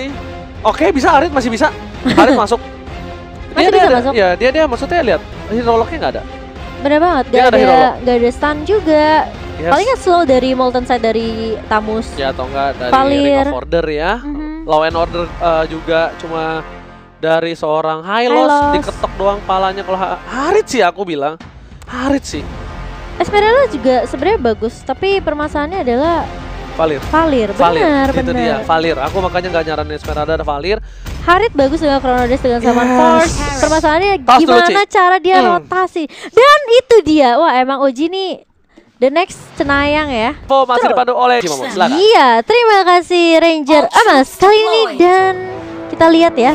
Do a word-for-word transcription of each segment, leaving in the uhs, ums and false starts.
Oke, bisa Arit masih bisa. Arit masuk. Masih dia, bisa dia, masuk? Ya, dia dia maksudnya lihat. Hero lock-nya nggak ada. Bener banget, Dia gak ada hero ada, lock. gak ada stun juga. Yes. Paling nggak slow dari Molten Side dari Tamus. Ya atau enggak dari Valir. Ring of Order ya. Mhm. Law and Order uh, juga cuma dari seorang Hylos, Hylos. diketok doang palanya. Kalau Ha- Harit sih aku bilang. Harit sih. Esmeralda juga sebenarnya bagus, tapi permasalahannya adalah Valir. Valir, Valir, benar, itu dia, benar. Valir. Aku makanya nggak nyaranin Esmeralda, ada Valir. Harit bagus dengan Chrono Dash dengan Summon Yes. Force. Permasalahannya Tas dulu, gimana Ci. cara dia Hmm. rotasi. Dan itu dia, wah emang Oji nih the next cenayang ya. Oh, masih True. dipandu oleh Cimomo, silakan. Iya, terima kasih Ranger Amas kali ini. Dan kita lihat ya,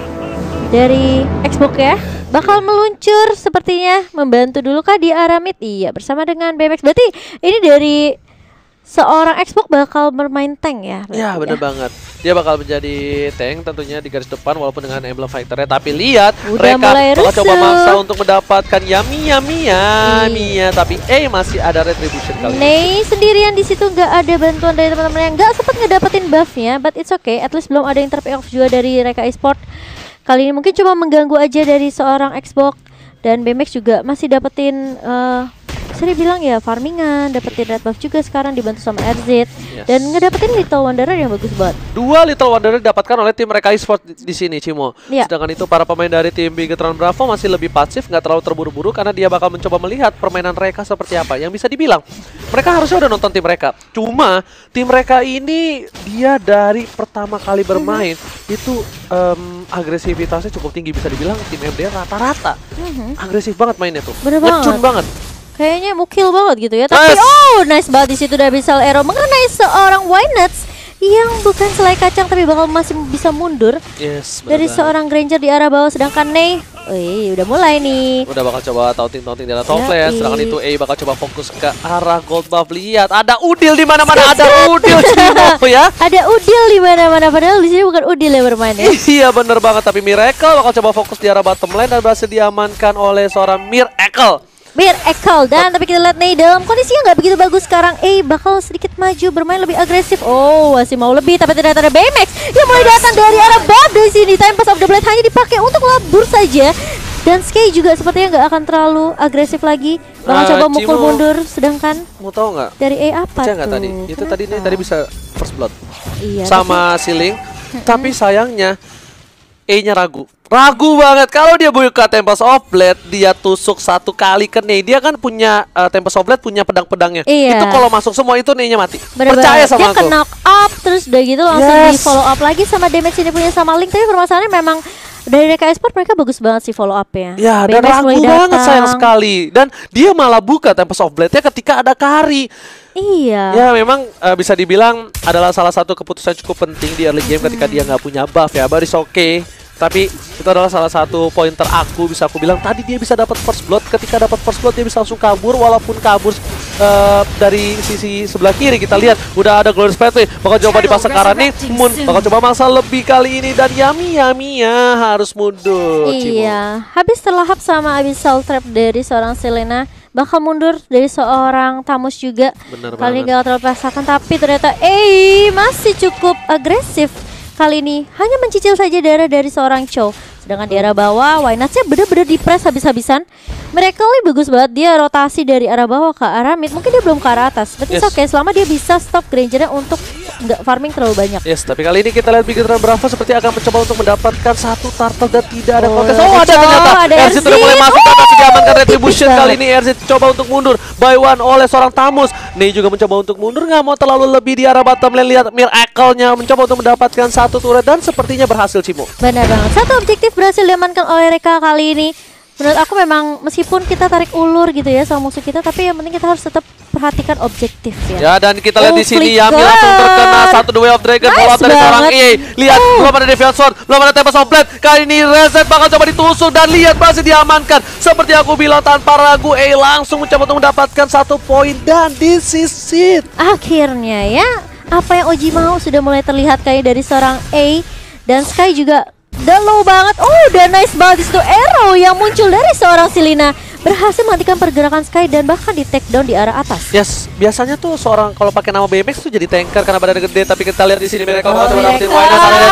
dari Xbox ya, bakal meluncur sepertinya, membantu dulu kah di arah mid? Iya, bersama dengan B M X. Berarti ini dari seorang Xbox bakal bermain tank ya? berarti Ya bener banget. Dia bakal menjadi tank tentunya di garis depan walaupun dengan emblem fighternya. Tapi lihat Udah mereka mulai bakal coba rusuh. maksa untuk mendapatkan Yami Yami ya Iya. Mia. Tapi eh masih ada retribution kali ini. Nei sendirian di situ, nggak ada bantuan dari teman-teman yang nggak sempat ngedapetin buffnya, but it's okay. At least belum ada interrupt off juga dari Reka Esport. Kali ini mungkin cuma mengganggu aja dari seorang Xbox, dan B M X juga masih dapetin uh, Seri bilang ya farmingan, dapetin red buff juga sekarang dibantu sama R Z. Yes. Dan ngedapetin Little Wanderer yang bagus banget. Dua Little Wanderer didapatkan oleh tim mereka e-sport di, di sini, Cimo. Iya. Sedangkan itu para pemain dari tim Bigetron Bravo masih lebih pasif, nggak terlalu terburu-buru karena dia bakal mencoba melihat permainan mereka seperti apa. Yang bisa dibilang, mereka harusnya udah nonton tim mereka. Cuma tim mereka ini dia dari pertama kali bermain itu em, agresivitasnya cukup tinggi, bisa dibilang tim M D rata-rata Mhm. agresif banget mainnya tuh. Bener Ngecun banget. banget. Kayaknya mukil banget gitu ya. Tapi Yes. oh nice banget di situ udah bisa arrow mengenai seorang Wynuts yang bukan selai kacang tapi bakal masih bisa mundur Yes, dari bener banget. seorang Granger di arah bawah, sedangkan Nei, wih udah mulai nih. Udah bakal coba taunting-taunting di arah top lane, Yoi. sedangkan itu A bakal coba fokus ke arah gold buff. Lihat, ada Udil di mana-mana, ada Udil Cimo ya. Ada Udil di mana-mana, padahal di sini bukan Udil yang bermain ya. Iya bener banget, tapi Miracle bakal coba fokus di arah bottom lane dan berhasil diamankan oleh seorang Miracle. Miracle, dan tapi kita lihat Nei dalam kondisinya nggak begitu bagus sekarang. Eh bakal sedikit maju, bermain lebih agresif. Oh masih mau lebih, tapi ternyata ada B M X yang mulai datang dari arah bawah dari sini. Time pass of the blade hanya dipakai untuk labur saja. Dan Sky juga sepertinya nggak akan terlalu agresif lagi. Bakal Nah, coba mukul Cimo. mundur, sedangkan Mau tahu nggak? dari A apa Percaya tuh? nggak tadi? Itu tadi nih Kenapa? tadi bisa first blood Iya, sama Siling, tapi sayangnya E-nya ragu. Ragu banget kalau dia buka Tempest of Blade, dia tusuk satu kali ke Nei. Dia kan punya uh, Tempest of Blade punya pedang-pedangnya. Iya. Itu kalau masuk semua itu Nei-nya mati. bener Percaya banget. sama Dia aku. ke knock up terus udah gitu langsung Yes. di follow up lagi sama damage ini punya sama Link. Tapi permasalahannya memang dari Reka Esport mereka bagus banget sih follow up-nya. Ya, B M dan X ragu mulai banget datang. sayang sekali. Dan dia malah buka Tempest of Blade-nya ketika ada Kari. Iya. Ya, memang uh, bisa dibilang adalah salah satu keputusan cukup penting di early game ketika dia nggak punya buff ya. Baris oke. Tapi itu adalah salah satu pointer aku, bisa aku bilang tadi dia bisa dapat first blood. Ketika dapat first blood dia bisa langsung kabur, walaupun kabur uh, dari sisi sebelah kiri. Kita lihat udah ada Glorious Pathway, bakal coba dipasang ke arah nih, Moon bakal coba maksa lebih kali ini, dan Yami Yami ya harus mundur. Cimo. Iya, habis terlahap sama Abyssal Trap dari seorang Selena, bakal mundur dari seorang Tamus juga. Bener Kali ini banget. gak terpaksakan, tapi ternyata eh masih cukup agresif. Kali ini hanya mencicil saja darah dari seorang Chow. Sedangkan di arah bawah, Wynuts-nya bener-bener di-press habis-habisan. Miracle ini bagus banget, dia rotasi dari arah bawah ke arah mid. Mungkin dia belum ke arah atas, tapi Yes. oke selama dia bisa stop Granger-nya untuk nggak farming terlalu banyak. Yes, tapi kali ini kita lihat Bigetron Bravo seperti akan mencoba untuk mendapatkan satu turtle dan tidak ada Oh, kontes. ada Oh, ada Chow, ternyata. ada R Z R Z. sudah mulai masuk dan masih diamankan Oh, retribution. tipis Kali banget. ini R Z coba untuk mundur. By one oleh seorang Tamus. Nei juga mencoba untuk mundur, nggak mau terlalu lebih di arah bottom lane. Lihat Miracle-nya mencoba untuk mendapatkan satu turret dan sepertinya berhasil, Cimo. Benar banget. Satu objektif berhasil diamankan oleh Reka kali ini. Menurut aku memang meskipun kita tarik ulur gitu ya sama musuh kita, tapi yang penting kita harus tetap perhatikan objektif ya. Ya, dan kita lihat Oh, di sini flicker. Yami langsung terkena satu The Way of Dragon. Nice Follow up dari seorang banget. E A. Lihat, Oh. belum ada Deviant Sword, belum ada Tempest of Blade. Kali ini Reset bakal coba ditusuk dan lihat masih diamankan. Seperti aku bilang tanpa ragu, E A langsung mencoba untuk mendapatkan satu poin dan disisit. Akhirnya ya, apa yang Oji mau sudah mulai terlihat kayak dari seorang A, dan Sky juga udah low banget. Oh, udah nice banget itu arrow yang muncul dari seorang Selena berhasil menghentikan pergerakan Sky dan bahkan di take down di arah atas. Yes, biasanya tuh seorang kalau pakai nama B M X tuh jadi tanker karena badannya gede, tapi kita lihat di sini mereka Oh, bakal coba dapetin Miracle. Wynuts, ada dari seorang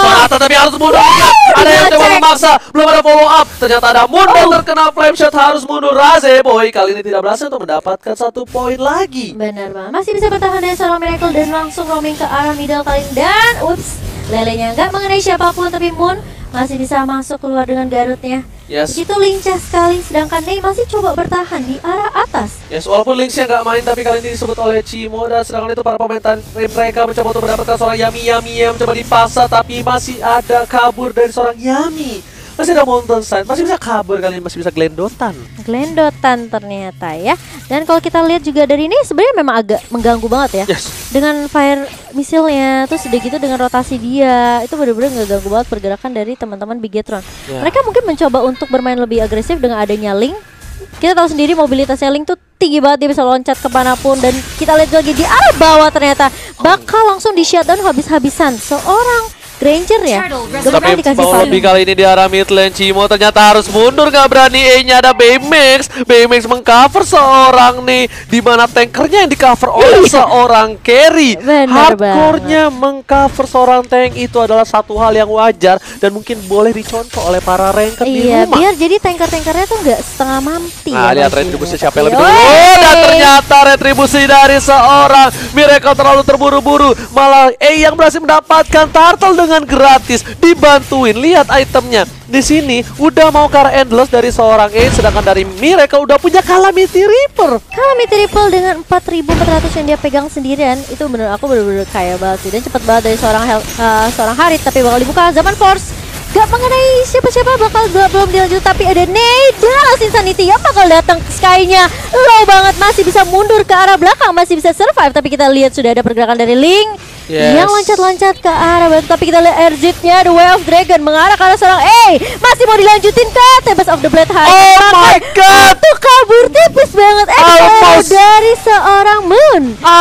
tapi harus mundur. Ada yang coba memaksa, belum ada follow up. Ternyata ada mundur, terkena flame shot, harus mundur. Razeboy kali ini tidak berhasil untuk mendapatkan satu poin lagi. Benar banget. Masih bisa bertahan dari seorang Miracle dan langsung roaming ke arah middle kali ini. Dan ups, lelenya nggak mengenai siapapun, tapi Moon masih bisa masuk keluar dengan Garutnya. Yes. Begitu lincah sekali, sedangkan Ney masih coba bertahan di arah atas. Yes, walaupun Lynxnya nggak main, tapi kali ini disebut oleh Cimo. Dan sedangkan itu para pemain tim mereka mencoba untuk mendapatkan seorang Yami Yami yang mencoba dipaksa, tapi masih ada kabur dari seorang Yami. Masih ada Mountain Side, masih bisa kabur kali ini, masih bisa Glendotan. Glendotan ternyata ya. Dan kalau kita lihat juga dari ini sebenarnya memang agak mengganggu banget ya. Yes. Dengan fire misilnya, terus udah gitu dengan rotasi dia, itu benar-benar nggak ganggu banget pergerakan dari teman-teman Bigetron. Yeah. Mereka mungkin mencoba untuk bermain lebih agresif dengan adanya Link. Kita tahu sendiri mobilitasnya Link tuh tinggi banget, dia bisa loncat kemanapun. Dan kita lihat lagi di arah bawah ternyata bakal langsung di shutdown habis-habisan seorang Granger ya. Tapi mau lebih kali ini di arah mid lane. Cimo ternyata harus mundur, nggak berani. E-nya ada Baymax. Baymax mengcover seorang nih, dimana tankernya yang di cover oleh seorang carry. Hardcore-nya mengcover seorang tank itu adalah satu hal yang wajar dan mungkin boleh dicontoh oleh para ranked di iya, rumah. biar jadi tanker-tankernya tuh nggak setengah mati. Nah, ya, lihat retribusi siapa yang lebih Oke. dulu. Oh, dan ternyata retribusi dari seorang Miracle terlalu terburu-buru. Malah E yang berhasil mendapatkan turtle dengan gratis, dibantuin. Lihat itemnya di sini udah mau ke arah endless dari seorang E, sedangkan dari Miracle udah punya Calamity Reaper. Calamity Reaper dengan empat ribu empat ratus yang dia pegang sendirian, itu bener aku bener-bener kaya banget sih. Dan cepet banget dari seorang Hel uh, seorang Harit, tapi bakal dibuka Zaman Force. Gak mengenai siapa-siapa, bakal gak, belum dilanjut, tapi ada Neda Insanity yang bakal datang ke sky-nya. Low banget, masih bisa mundur ke arah belakang, masih bisa survive. Tapi kita lihat sudah ada pergerakan dari Link. Yes. Yang loncat-loncat ke arah batu, tapi kita lihat Erzit-nya, The Way of Dragon mengarah ke arah seorang A. Masih mau dilanjutin ke Tempest of the Blade High. Oh my god, itu kabur tipis banget. Eh, almost dari seorang Moon.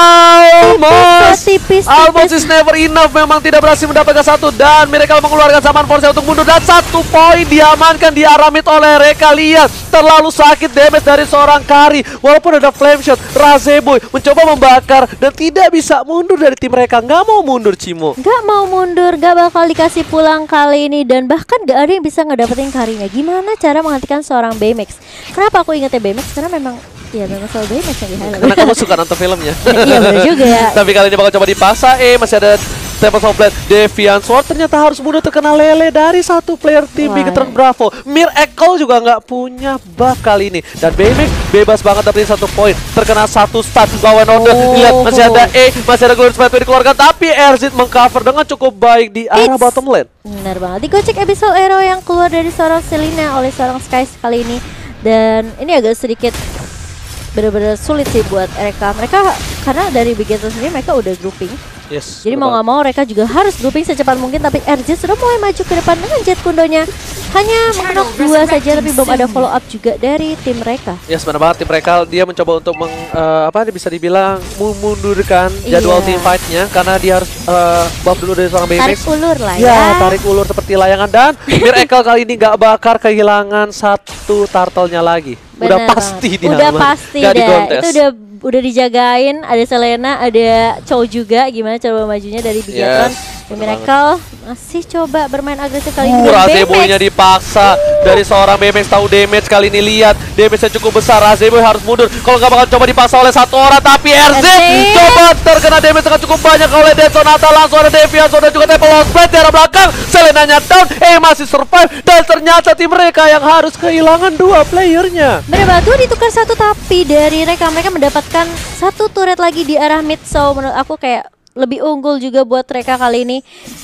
Almost tipis, tipis, Almost tipis. is never enough. Memang tidak berhasil mendapatkan satu. Dan Miracle mengeluarkan Zaman Force untuk mundur. Dan satu poin diamankan di arah mid oleh Reka. Lihat, terlalu sakit damage dari seorang Kari. Walaupun ada flame shot, Razeboy mencoba membakar dan tidak bisa mundur dari tim mereka. Nggak mau mundur, Cimo. Nggak mau mundur, nggak bakal dikasih pulang kali ini. Dan bahkan nggak ada yang bisa ngedapetin Karinya. Gimana cara menghentikan seorang Baymax? Kenapa aku ingetnya Baymax? Karena memang ya memang soal Baymax yang di-highlight. Karena kamu suka nonton filmnya. Iya bener juga ya. Tapi kali ini bakal coba dipaksa. Eh, masih ada Tempest of Blade, Deviant Sword ternyata harus mundur, terkena lele dari satu player tim Bigetron Bravo. Miracle juga nggak punya buff kali ini. Dan Baymax bebas banget dapetin satu poin. Terkena satu stun lawan order. Oh. Lihat, masih ada E, masih ada Golden Spike dikeluarkan. Tapi Erzit mengcover dengan cukup baik di arah It's bottom lane. Benar banget. Digocek Abyssal Arrow yang keluar dari seorang Selena oleh seorang Sky kali ini. Dan ini agak sedikit benar-benar sulit sih buat mereka. Mereka karena dari Bigetron sendiri mereka udah grouping. Yes, jadi mau nggak mau mereka juga harus grouping secepat mungkin. Tapi R J sudah mulai maju ke depan dengan jet kundonya. Hanya mengenok dua saja, tapi belum ada follow up juga dari tim mereka. Ya, yes, benar banget. Tim mereka dia mencoba untuk meng, uh, apa bisa dibilang memundurkan jadwal iya. team fight-nya karena dia harus uh, buff dulu dari seorang Baymax. Tarik ulur lah ya. Ya, tarik ulur seperti layangan. Dan Miracle kali ini nggak bakar kehilangan satu turtle-nya lagi. Bener udah pasti dia udah pasti dah. Itu udah udah dijagain. Ada Selena, ada Chow juga. Gimana coba majunya dari Bigetron. Yes, Miracle masih coba bermain agresif kali ini. Uh, Razeboy-nya dipaksa dari seorang Baymax. Tahu damage kali ini, lihat damage-nya cukup besar. Razeboy harus mundur. Kalau nggak bakal coba dipaksa oleh satu orang, tapi R Z coba terkena damage dengan cukup banyak oleh Dead Sonata. Langsung ada Deviant Sword dan juga Temple of Blade di arah belakang. Selena-nya down, eh masih survive. Dan ternyata tim mereka yang harus kehilangan dua playernya. Bener banget, dua ditukar satu, tapi dari mereka mereka mendapatkan satu turret lagi di arah mid. So menurut aku kayak lebih unggul juga buat mereka kali ini.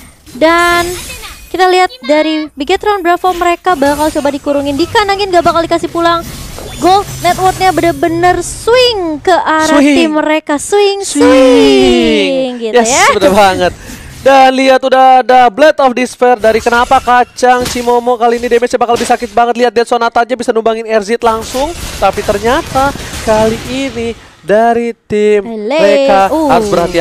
Dan kita lihat dari Bigetron Bravo, mereka bakal coba dikurungin, dikanangin, gak bakal dikasih pulang. Gold networknya bener-bener swing ke arah Swing. tim mereka. Swing, swing, Swing. gitu Yes, ya. bener banget. Dan lihat udah ada Blade of Despair dari kenapa kacang Cimomo kali ini damage-nya bakal lebih sakit banget. Lihat Dead Sonata aja bisa numbangin R Z langsung. Tapi ternyata kali ini dari tim Hele. mereka Uh. harus berhati-hati.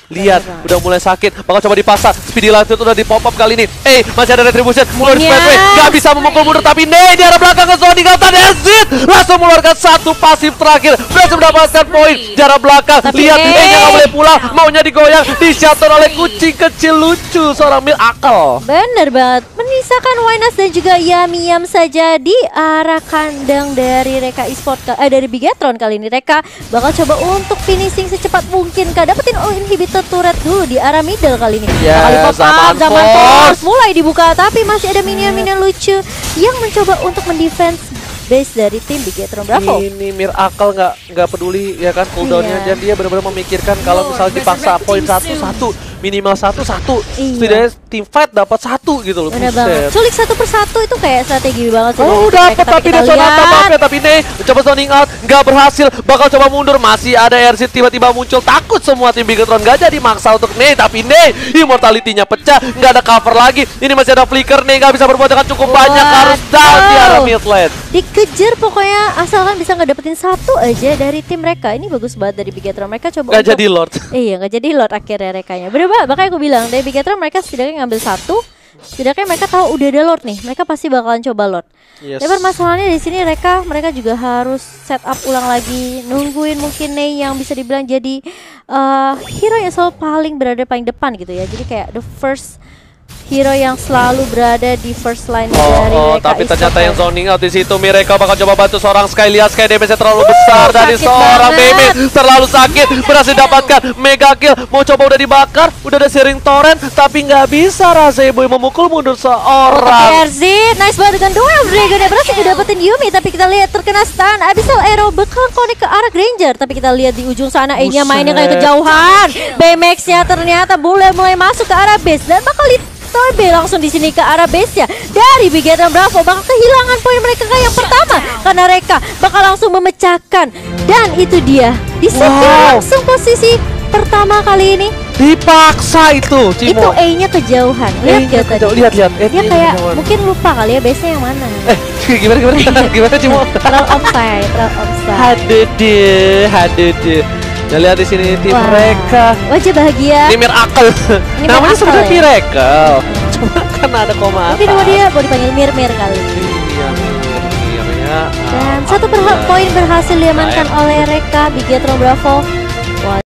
Lihat, udah mulai sakit. Bakal coba dipaksa. Speedy Light udah di pop up kali ini. Eh, masih ada Retribution. Mulai di Spaceway. Gak bisa memukul mundur. Tapi Ney di arah belakang ke Sonic Out. Dan exit. Langsung mengeluarkan satu pasif terakhir. Berhasil mendapatkan poin di arah belakang. Tapi Lihat, Ney Ney gak boleh pulang. Maunya digoyang. Di-shutdown oleh kucing kecil lucu. Seorang Miracle. Bener banget. Menyisakan Wynas dan juga Yami Yam saja di arah kandang dari Reka Esport. Eh, dari Bigetron kali ini. Reka bakal coba untuk finishing secepat mungkin. Kak, dapetin all inhibitor turret dulu di arah middle kali ini. Ya, Kali pop up, zaman zaman force. force mulai dibuka, tapi masih ada minion-minion lucu yang mencoba untuk mendefense base dari tim Bigetron. Bravo. Ini Miracle nggak nggak peduli ya kan cooldownnya, Iya. dan dia benar-benar memikirkan kalau misalnya dipaksa poin satu satu minimal satu satu, Iya. setidaknya team fight dapat satu gitu loh. Bener Buset. banget. Culik satu persatu itu kayak strategi banget sih. Oh, dari dapat mereka. tapi dia kita coba lihat. apa tapi ini coba zoning out, nggak berhasil, bakal coba mundur, masih ada R C tiba-tiba muncul, takut semua tim Bigetron, nggak jadi maksa untuk Ney, tapi Ney immortality-nya pecah, nggak ada cover lagi, ini masih ada flicker, Ney nggak bisa berbuat dengan cukup banyak, harus down di arah mid lane. Dikejar pokoknya, asalkan bisa ngedapetin satu aja dari tim mereka. Ini bagus banget dari Bigetron. Mereka coba Nggak untuk- jadi Lord. Iya, nggak jadi Lord akhirnya rekanya. Bener banget, makanya aku bilang dari Bigetron mereka setidaknya ngambil satu. Setidaknya mereka tahu udah ada Lord nih. Mereka pasti bakalan coba Lord. Yes. Tapi masalahnya di sini mereka mereka juga harus set up ulang lagi, nungguin mungkin Ney yang bisa dibilang jadi uh, hero yang selalu paling berada paling depan gitu ya. Jadi kayak the first hero yang selalu berada di first line Oh, dari oh mereka. tapi Esport ternyata yang kan. zoning out di situ. Miracle bakal coba bantu seorang Sky. Lihat Sky damage-nya terlalu besar dari sakit seorang banget. Meme, terlalu sakit. Berhasil dapatkan mega kill. Mau coba udah dibakar, udah ada sharing torrent, tapi nggak bisa Razay Boy memukul mundur seorang. R Z, nice banget dengan Duel Dragon yang berhasil dapetin Yumi, tapi kita lihat terkena stun. Abyssal Arrow bakal connect ke arah Granger, tapi kita lihat di ujung sana A-nya mainnya kayak kejauhan. B M X-nya ternyata mulai mulai masuk ke arah base dan bakal Tobe langsung di sini ke arah base-nya dari Bigetron. Bravo bakal kehilangan poin mereka yang pertama karena mereka bakal langsung memecahkan, dan itu dia di Wow. langsung posisi pertama kali ini. Dipaksa itu, Itu Cimo. A-nya kejauhan. Lihat Eh, gak tadi? kejauh. Lihat, lihat. Eh, Dia ini kayak kejauhan. mungkin lupa kali ya base-nya yang mana. Eh, gimana gimana? Gimana Cimo? Terlalu offside, terlalu offside. Haduh deh, haduh deh. Nah, lihat di sini tim Wah, mereka. wajah bahagia. Ini Miracle. Ini Namanya Miracle sebenarnya ya? Miracle. Cuma kan ada koma Mungkin atas. nama dia mau dipanggil Mir-Mir kali. Iya, Mir, Mir, ya. Dan satu berha- poin berhasil diamankan oleh Reka Bigetron. Bravo.